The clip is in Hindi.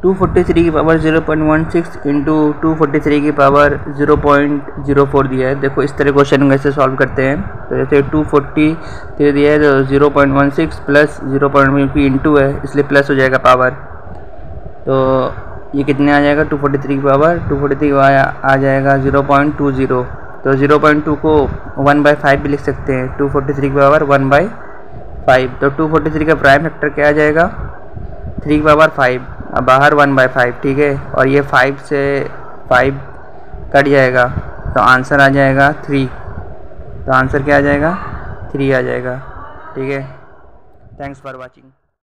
243 की पावर 0.16 इंटू 243 की पावर 0.04 दिया है। देखो इस तरह क्वेश्चन कैसे सॉल्व करते हैं। तो जैसे 243 दिया है तो 0.16 प्लस 0.1 इंटू है, इसलिए प्लस हो जाएगा पावर। तो ये कितने आ जाएगा 243 की पावर 243 आ जाएगा 0.20। तो 0.2 को 1/5 भी लिख सकते हैं, 243 की पावर 1/5। तो 243 का प्राइम फैक्टर क्या आ जाएगा 3 की पावर 5, अब बाहर 1/5, ठीक है। और ये 5 से 5 कट जाएगा तो आंसर आ जाएगा 3। तो आंसर क्या आ जाएगा 3 आ जाएगा, ठीक है। Thanks for watching.